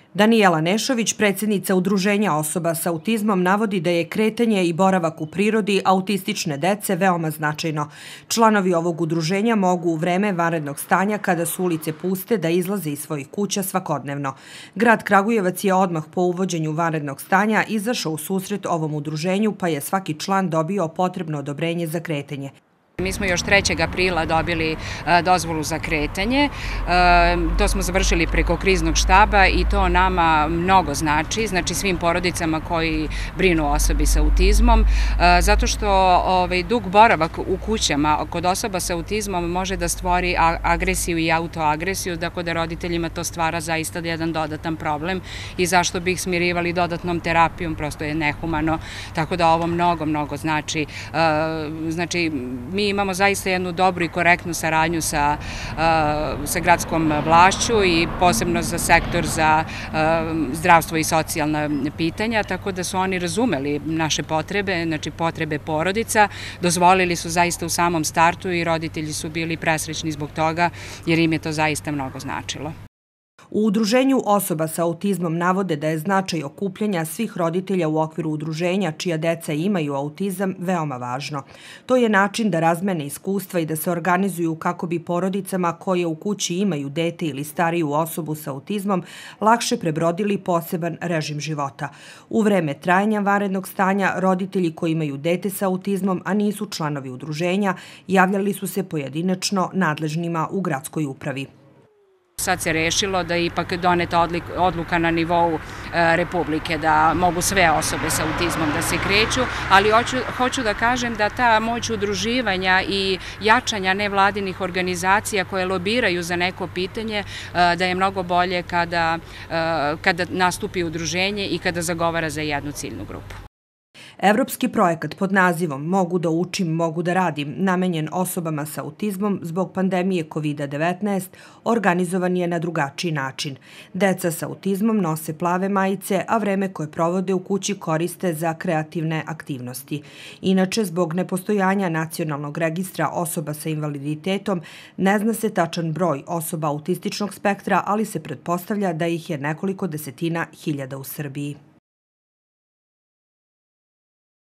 Danijela Nešović, predsjednica Udruženja osoba sa autizmom, navodi da je kretanje i boravak u prirodi autistične dece veoma značajno. Članovi ovog udruženja mogu u vreme vanrednog stanja, kada su ulice puste, da izlaze iz svojih kuća svakodnevno. Grad Kragujevac je odmah po uvođenju vanrednog stanja izašao u susret ovom udruženju, pa je svaki član dobio potrebno odobrenje za kretanje. Mi smo još 3. aprila dobili dozvolu za kretanje. To smo završili preko kriznog štaba i to nama mnogo znači svim porodicama koji brinu o osobi sa autizmom, zato što dug boravak u kućama kod osoba sa autizmom može da stvori agresiju i autoagresiju, tako da roditeljima to stvara zaista jedan dodatan problem i zašto bi ih smirivali dodatnom terapijom, prosto je nehumano, tako da ovo mnogo znači. Mi imamo zaista jednu dobru i korektnu saradnju sa gradskom vlašću i posebno za sektor za zdravstvo i socijalna pitanja, tako da su oni razumeli naše potrebe, znači potrebe porodica, dozvolili su zaista u samom startu i roditelji su bili presrećni zbog toga jer im je to zaista mnogo značilo. U Udruženju osoba sa autizmom navode da je značaj okupljanja svih roditelja u okviru udruženja čija deca imaju autizam veoma važno. To je način da razmene iskustva i da se organizuju kako bi porodicama koje u kući imaju dete ili stariju osobu sa autizmom lakše prebrodili poseban režim života. U vreme trajanja vanrednog stanja, roditelji koji imaju dete sa autizmom, a nisu članovi udruženja, javljali su se pojedinačno nadležnima u gradskoj upravi. Sad se rešilo da je ipak doneta odluka na nivou Republike da mogu sve osobe sa autizmom da se kreću, ali hoću da kažem da ta moć udruživanja i jačanja nevladinih organizacija koje lobiraju za neko pitanje, da je mnogo bolje kada nastupi udruženje i kada zagovara za jednu ciljnu grupu. Evropski projekat pod nazivom Mogu da učim, mogu da radim, namenjen osobama sa autizmom zbog pandemije COVID-19, organizovan je na drugačiji način. Deca sa autizmom nose plave majice, a vreme koje provode u kući koriste za kreativne aktivnosti. Inače, zbog nepostojanja nacionalnog registra osoba sa invaliditetom, ne zna se tačan broj osoba autističnog spektra, ali se pretpostavlja da ih je nekoliko desetina hiljada u Srbiji.